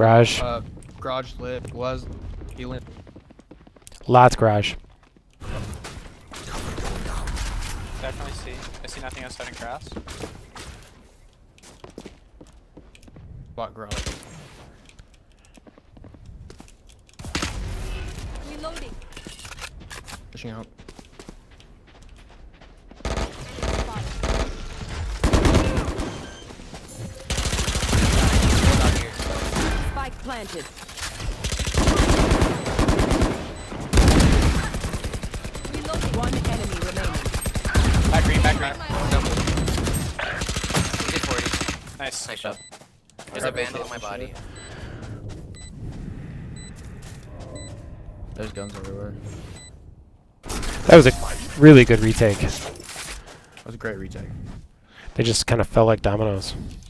Garage. Garage lit. Was healing. Lots garage. Definitely see. I see nothing outside in grass. Bot garage. Reloading. Pushing out. Spike planted. Reloading. One enemy remaining. Back green, back green. Hit 40. Nice. Nice shot. There's a vandal on my body. There's guns everywhere. That was a really good retake. That was a great retake. They just kind of fell like dominoes.